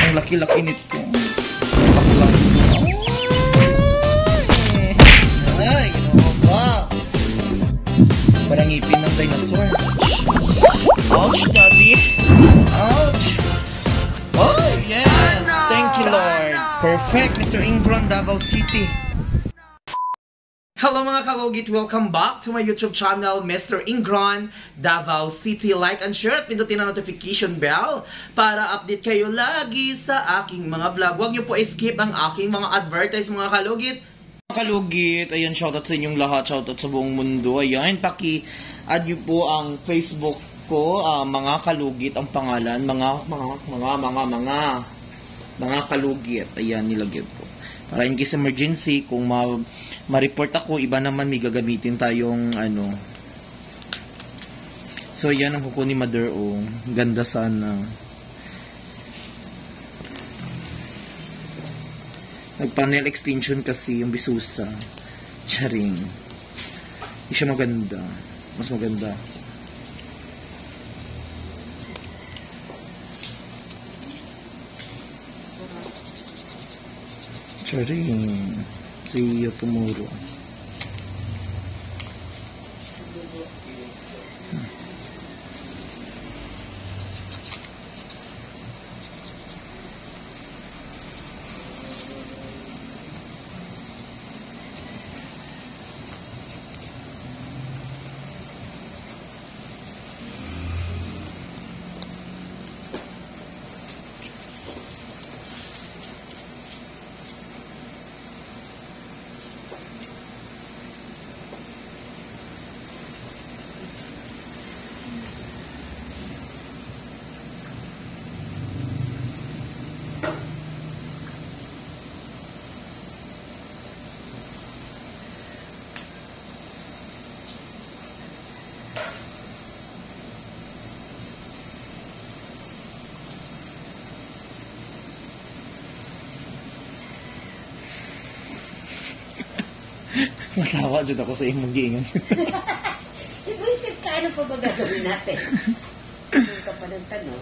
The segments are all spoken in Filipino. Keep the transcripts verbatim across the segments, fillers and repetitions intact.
Ang laki-laki nito. Baklang. Ay, ginawa ba? Parang ngipin ng dinosaur. Ouch, daddy. Ouch. Oh, yes. Thank you, Lord. Perfect, Mister Ingron, Davao City. Hello mga kalugit! Welcome back to my YouTube channel, Mister Ingron, Davao City. Like and share at pindutin ang notification bell para update kayo lagi sa aking mga vlog. Huwag niyo po skip ang aking mga advertise mga kalugit. Mga kalugit, ayan, shoutout sa inyong lahat, shoutout sa buong mundo. Ayan, paki-add niyo po ang Facebook ko, uh, mga kalugit ang pangalan, mga, mga, mga, mga, mga, mga kalugit. Ayan, nilagyan ko. Para in case emergency, kung ma ma-report ako, iba naman may gagamitin tayong ano. So, yan ang kuko ni Mother O. Ganda sana. Nag-panel extension kasi yung Bisusa. Charing. Hindi siya maganda. Mas maganda. Charing. Si Yotomuro. Hmm. Matawa dyan ako sa imong giingan. Ibu-isip ka, ano pa ba gagawin natin? Ano ka pa ng tanong?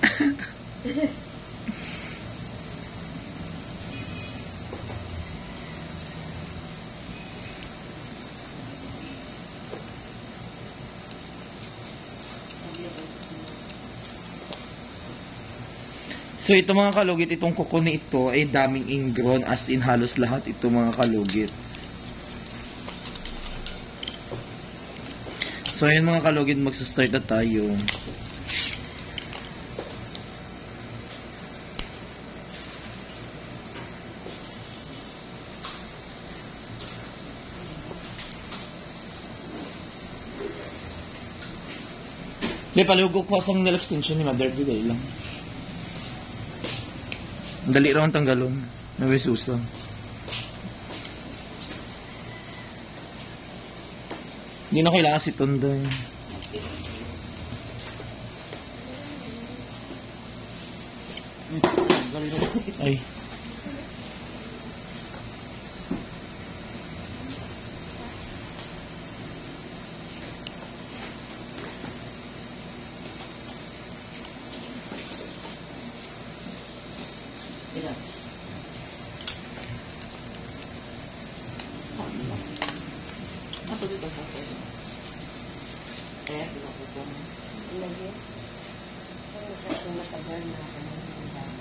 So ito mga kalugit, itong kuko na ito ay daming ingron, as in halos lahat ito mga kalugit. So ayan mga kalugit, magsa-start na tayo. Di palugok po asang nail extension ni Mother, bigay lang. Dali raw ang tanggalon. Nabisusa. Hindi na kailangan si Tunday. Ay. Apa dito sa akin? Eh, pinapupon. Ilagay. Pero kasi matagal na ako ng dami.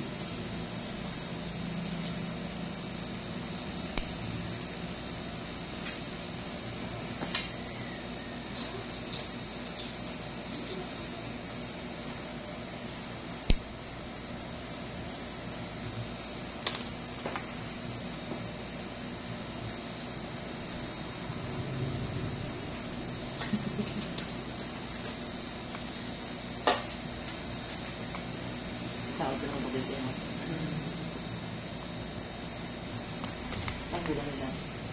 Tawag na maganda yan. Ang gulang nila.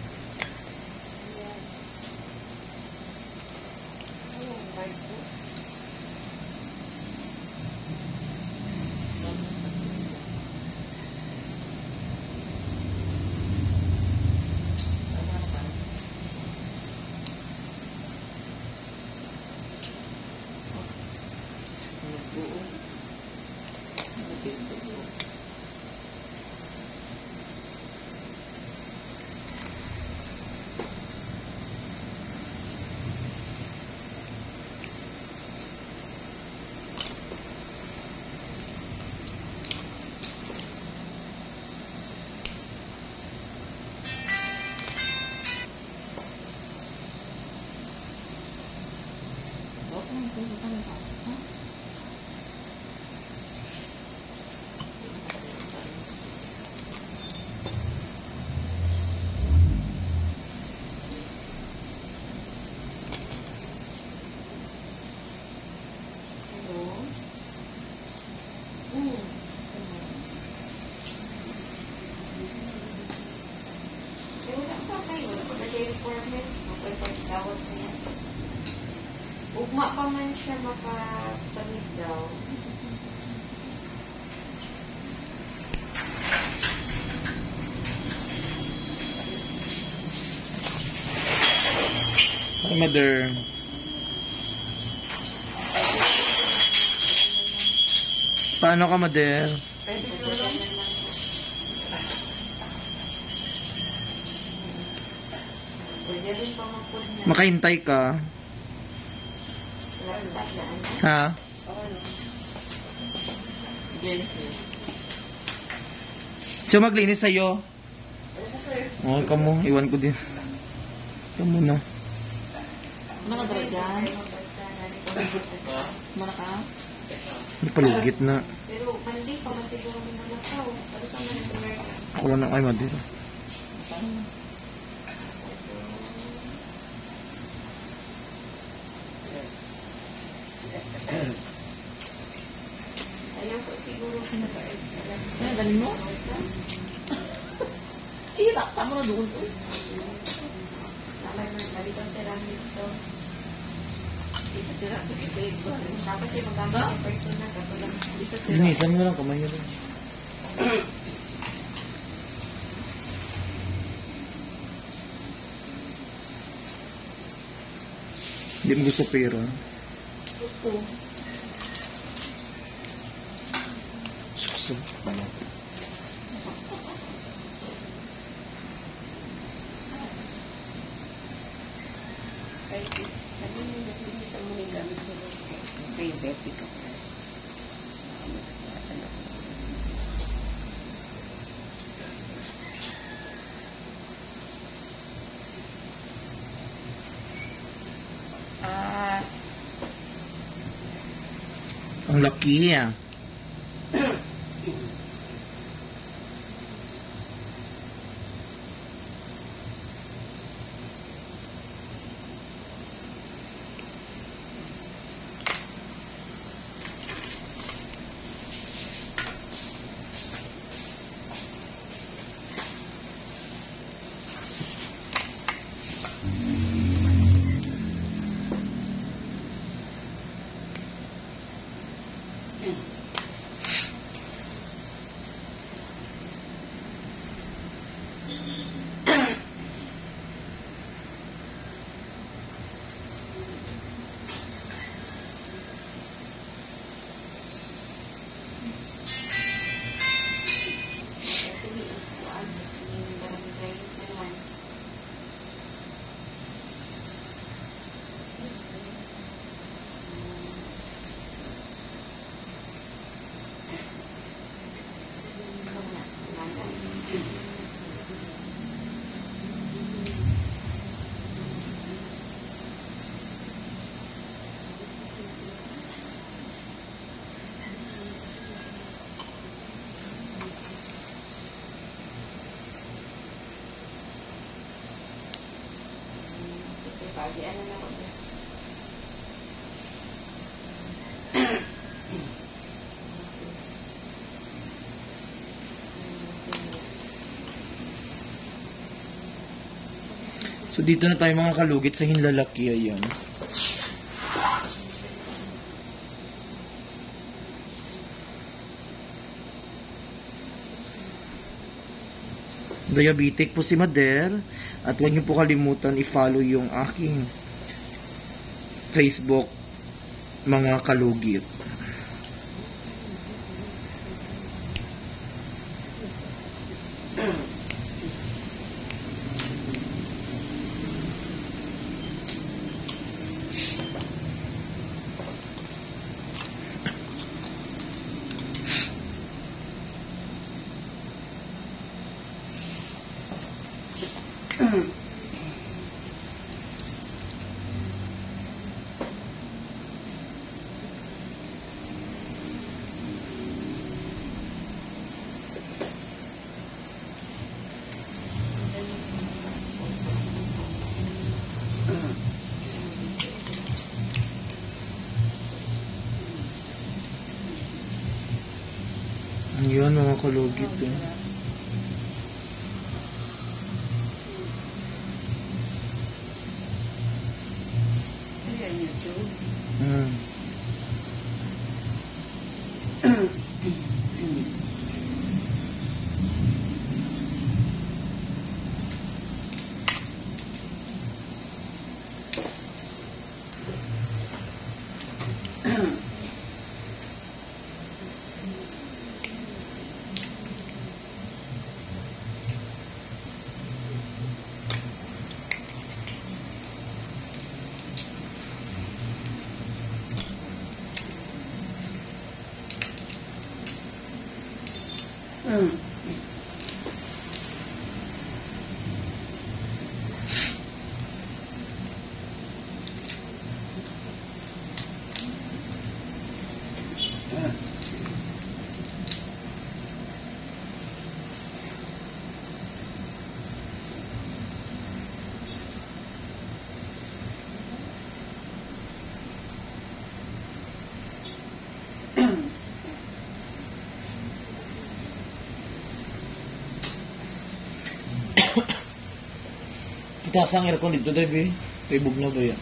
Ayun, right po. Hmm. Eh, wala pa kayo. Wala pa kayo requirements. Mapagpagtawag niya. Ugma pa man siya makasabit daw. Hi, mother. Paano ka, mother? Pwede tulong. Pwede rin pa mapod na. Makahintay ka. Lantak na ano. Ha? Siya maglinis sa'yo. Oo, oh, kamo. Iwan ko din. Kamo na. Mana ba dyan? Mana ka? Palugit na. Pero mandi pa man siguro may nalakaw. Pero sa mga nag-America. Ako lang na kay Madira. Ayaw so siguro pinapait. Ano, galing mo? Hirap, tama na doon. Naman na nalito sila dito. Isa sila, ito ba? Dapat yung magamit yung person na katulad. Isa sila. Linisan mo lang kamay niya. Hindi mo gusto pera. Gusto. Gusto. Kahit ano yung nakinis ang muna gamit ko. Diabetic ako. Ah, Ang laki ah. pagi ano na ako. So dito na tayo mga kalugit sa hinlalaki, ayan. Diabetic po si Mader at huwag niyo po kalimutan i-follow yung aking Facebook mga kalugit. Ayan, mga kalugit eh. Ayan yun, so. Mm. Mm. Itaas ang aircon dito, Debbie. Tibog na ba yan?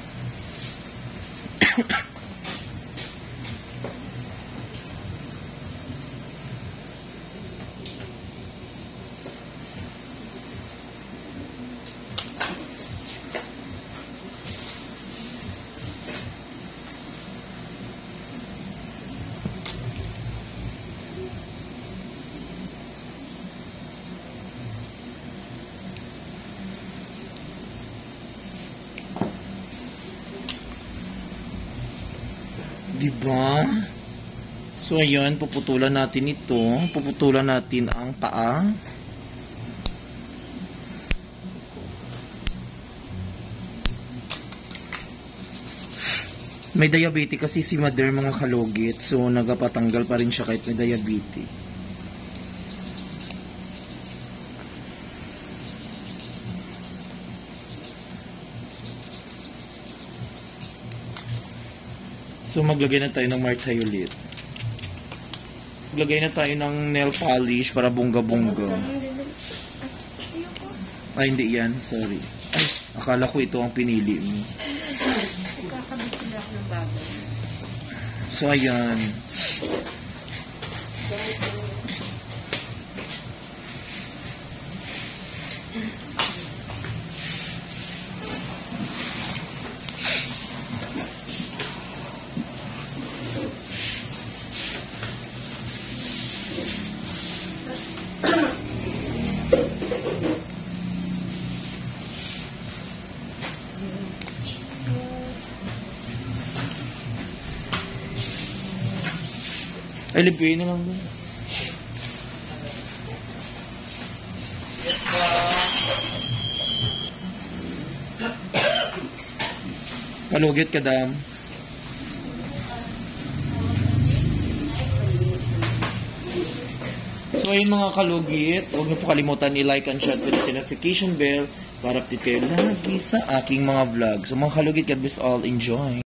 Diba? So, ayun, puputulan natin ito. Puputulan natin ang paa. May diabetes kasi si mother, mga kalugit. So, nagapatanggal pa rin siya kahit may diabetes. So, maglagay na tayo ng martayulit. Maglagay na tayo ng nail polish para bongga-bongga. Ay, hindi yan. Sorry. Ay, akala ko ito ang pinili mo. Kakabit sila ako ng bago. So, ayan. Ay, libuin na lang doon. Malugit ka, dam. So, ayun mga kalugit, huwag niyo po kalimutan i-like and share with the notification bell para update kayo lagi sa aking mga vlog. So, mga kalugit, God bless all. Enjoy!